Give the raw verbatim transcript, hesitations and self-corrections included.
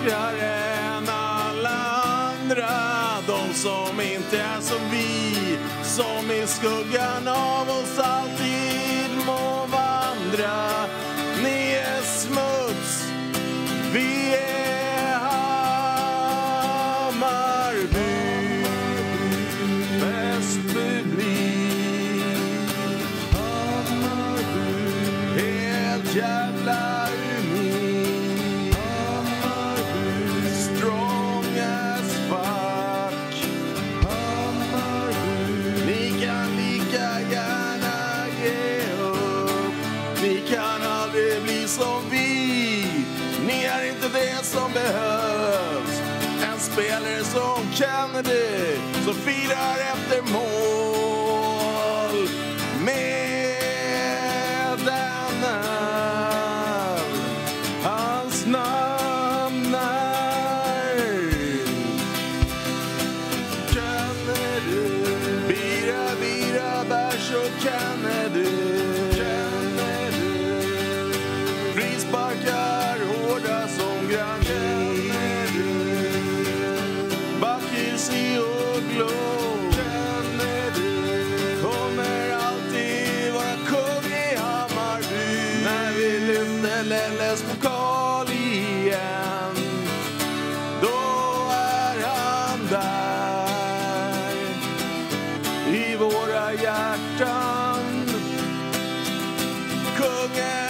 viktigare än alla andra. De som inte är som vi, som i skuggan av oss alltid må vandra. Ni är smuts, vi är Hammarby, Västerby, Hammarby, helt jävla unik, Hammarby, strong as fuck, Hammarby. Ni kan lika gärna ge upp, ni kan aldrig bli som vi. Ni är inte det som behövs. En spelare som Kennedy, som firar efter mål med en öl. Hans namn är Kennedy. Bira, bira, bärs och Kennedy. Kennedy. Frisparkar hårda som granit. Backis och glå. Kennedy. Kommer alltid vara kung i Hammarby. När vi lyfter Lelles pokal igen, då är han där i våra hjärtan. Kungen